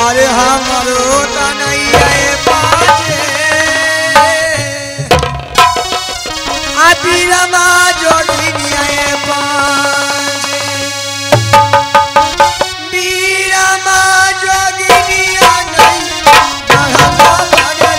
अरे हमरो तनैया पाछे आतीरमा जोगिनिया पाछे बीरमा जोगिनिया नहीं कहवा पड़े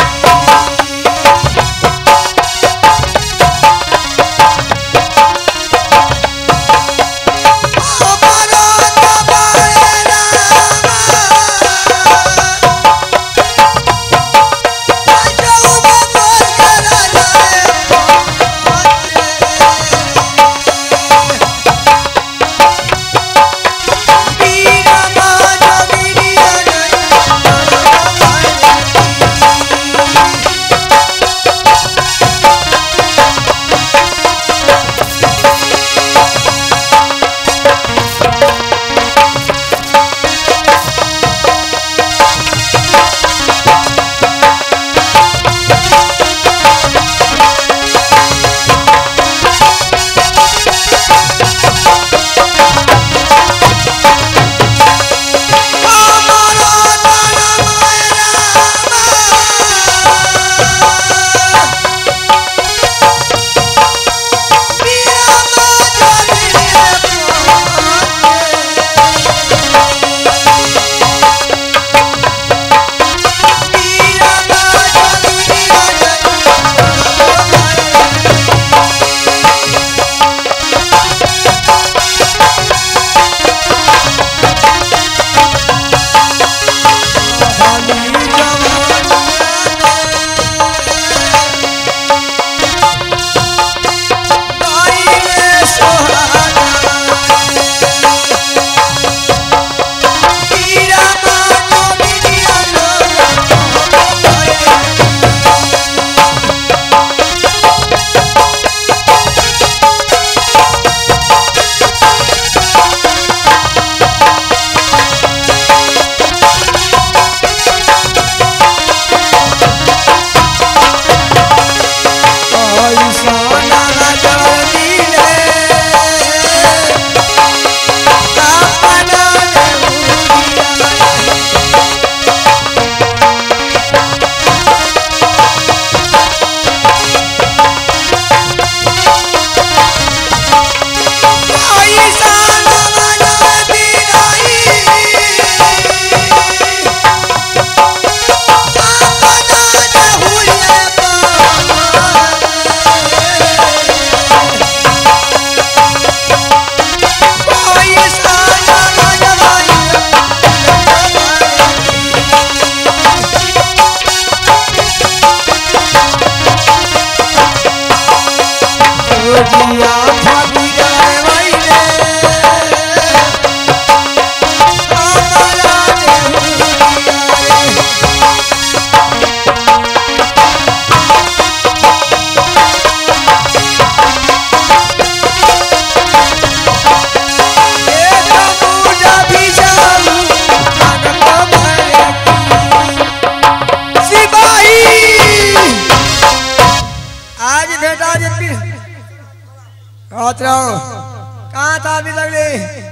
कहाँ था अभी लगले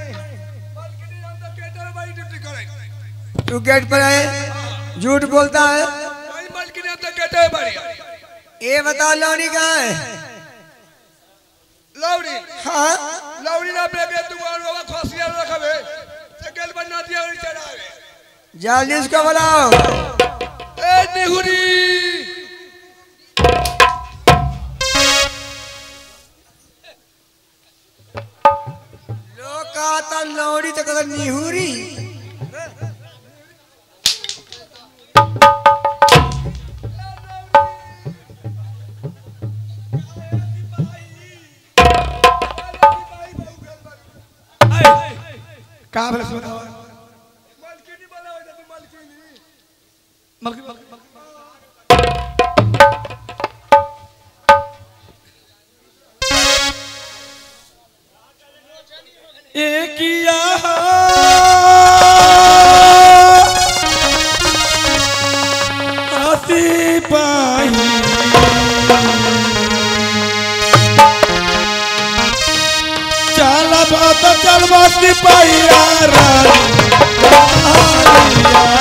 तू गेट पर है झूठ बोलता है ये बता लौड़ी कहाँ है लौड़ी हाँ लौड़ी ना बेबे तू बाबा खोसिया रखबे से गेल बना दिया और चढ़ावे जल्दी इसको बुलाओ ए निहुरी लोकाता लौड़ी तो कदर निहुरी का भले सुना मालकिनी बोला हो तू मालकिनी एकिया आसी पाई चल बात चल बात पाई यार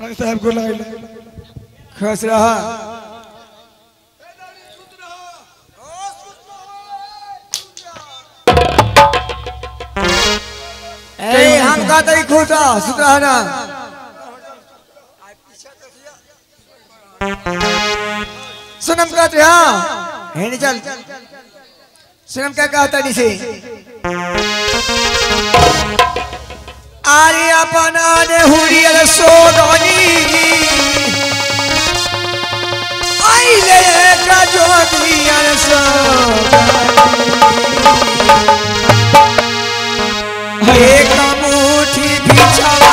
साहब को लगा खुश रहा। हम कहते ही खुश सुत रहा ना। सुनम कहते हाँ है नहीं चल। सुनम क्या कहता निसे आरे अपना ने हुरियल सोगनी आई ले का जोगियल सोगनी एक मुट्ठी बिछावा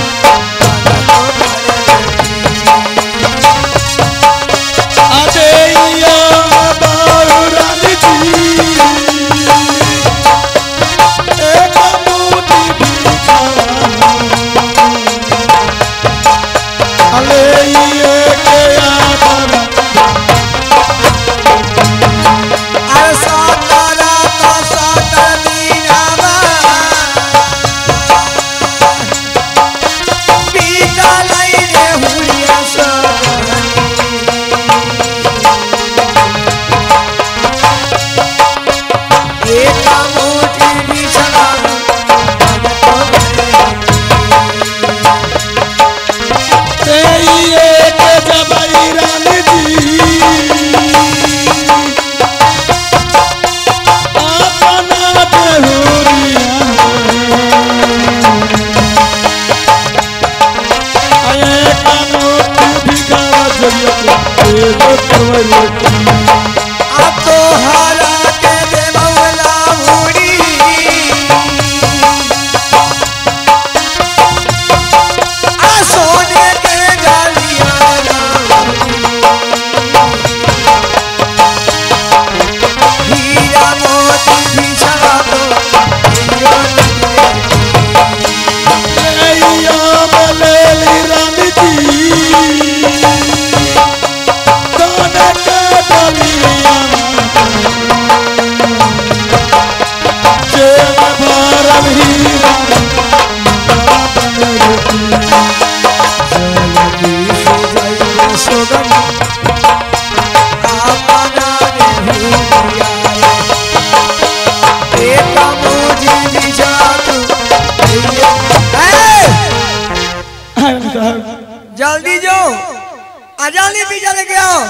जल्दी जो अजाली बीजा लेके आओ।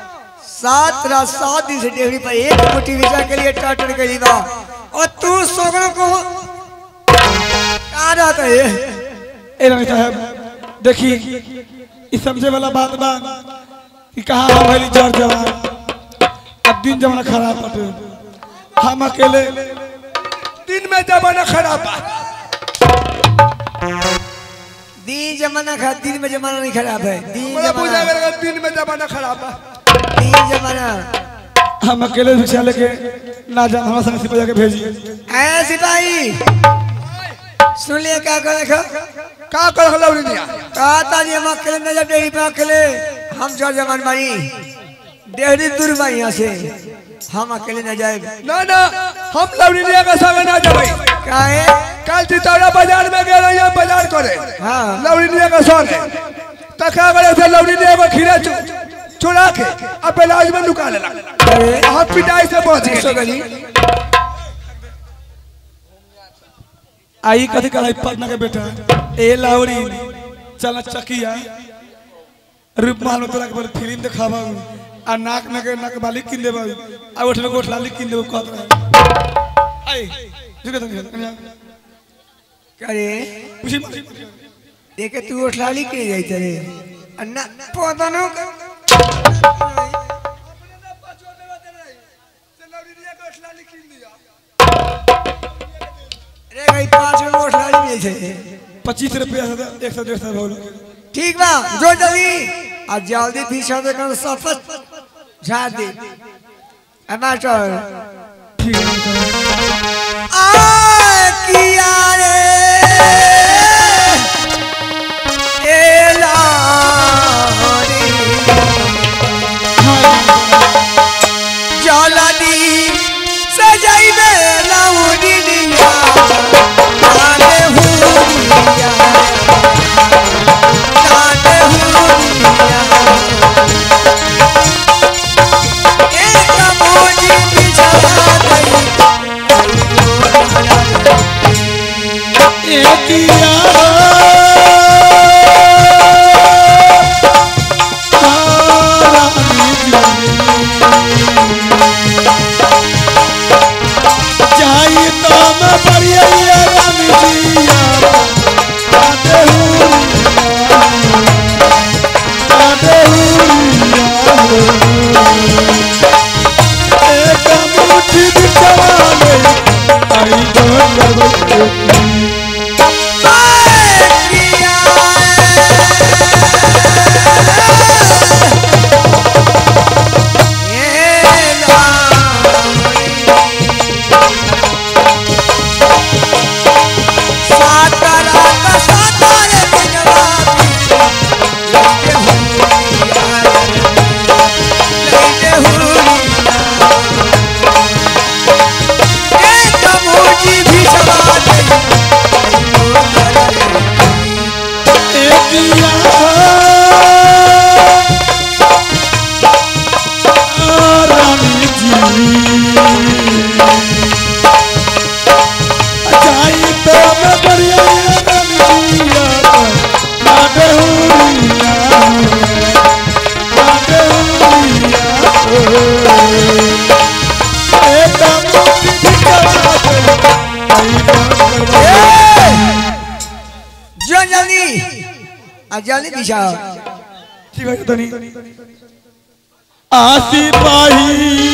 7 दिन से डेहरी पर एक मुट्ठी बीजा के लिए टाटर के लिए और तू सोगड़ों को कहा जाता है। साहब देखिए इस समझे वाला बात बा कि कहा हमारी जड़ जवान अब दिन जमाना खराब पटे हम अकेले दिन में जमाना खराब दिन में जमाना नहीं खराब है। दिन में जमाना खराब है। दिन जमाना हम अकेले भिक्षा लेके ना जान हमारा संग सिपाही के भेजी। ऐ सिपाही सुन लिया क्या कर लौरिया कहता जी हम अकेले न जब डेहरी पे अकेले हम जड़ जमान बानी डेहरी दूर बा यहाँ से हम अकेले न जाए ना हम लौरिया का संग ना जाए। काहे कल चितौरा बाजार में गए रहे बाजार करे हाँ लौरिया का संग तका करे थे लौरिया को खीरा चुरा के अब इलाज में लुका लेला हाथ पिटाई से बच गई। आई कथी कलाई पटना के बेटा ए लावरी चल चकिया रूपमाल में तोरा के फिल्म दिखावा आ नाक में के नाक बाली किन देबा आ ओठ में गोठ लाली किन देबो कहत रहे आई जुगे तो करे पूछी देखे तू ओठलाली के जाई तरे अन्ना पोदनो रे भाई 5 में ओठलाली नहीं छे 25 रुपया 100 बोल ठीक बा जो जल्दी आ जल्दी पीछे से कर सफत झाड़ दे मास्टर ठीक है आ किया रे हाँ जो जल्दी आ जल्दी दिशा ठीक है तनी आसी पाही